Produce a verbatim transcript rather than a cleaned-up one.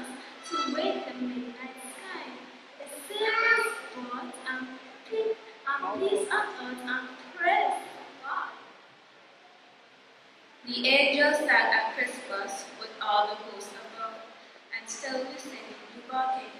to wake the midnight sky. A sailor's spot and peace and peace on earth and praise God. The angels sang at Christmas with all the hosts above, and still we sing to God King